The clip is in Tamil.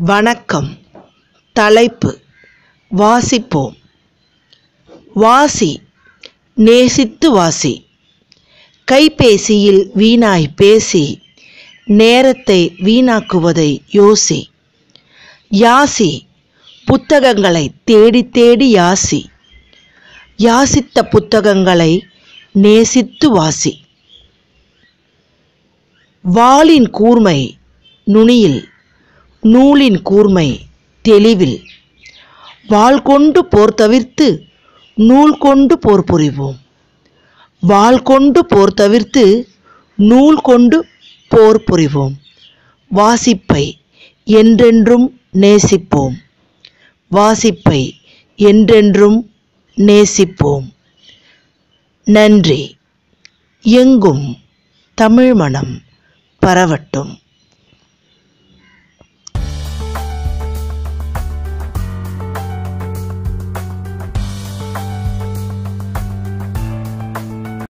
வணக்கம். தலைப்பு வாசிப்போம். வாசி, நேசித்து வாசி. கைபேசியில் வீணாய் பேசி நேரத்தை வீணாக்குவதை யோசி. யாசி, புத்தகங்களை தேடி தேடி யாசி. யாசித்த புத்தகங்களை நேசித்து வாசி. வாளின் கூர்மை நுனியில், நூலின் கூர்மை தெளிவில். வாள் கொண்டு போர் தவிர்த்து நூல் கொண்டு போர் புரிவோம். வாள் கொண்டு போர் தவிர்த்து நூல் கொண்டு போர் புரிவோம். வாசிப்பை என்றென்றும் நேசிப்போம். வாசிப்பை என்றென்றும் நேசிப்போம். நன்றி. எங்கும் தமிழ் மணம் பரவட்டும்.